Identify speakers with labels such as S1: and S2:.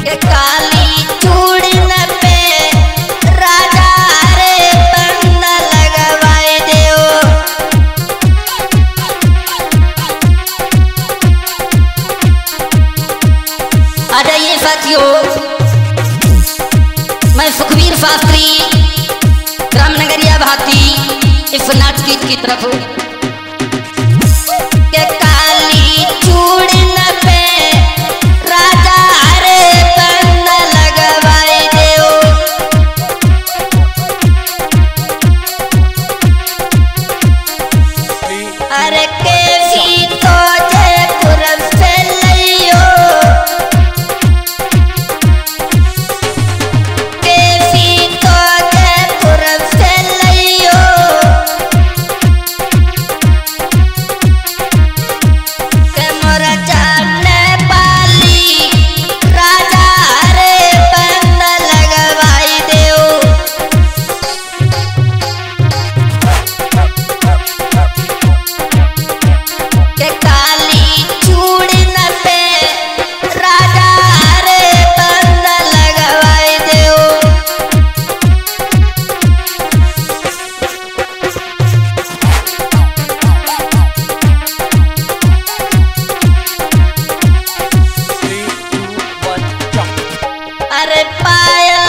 S1: के काली चूड़न पे राजा रे बंद लगवाए देओ। आ जाइए साथियों, मैं सुखबीर शास्त्री रामनगरिया भाती इस नाच गीत की तरफ के काली चूड़न पे राजा रे बंद लगवाए देओ। अरे कैसी तो जयपुर से लियो, कैसी तो जयपुर से लियो। के मोरा जाने पाली राजा रे बंद लगवाई देओ। के काली चूड़न पे राजा रे बंद लगवाई देओ। अरे पायल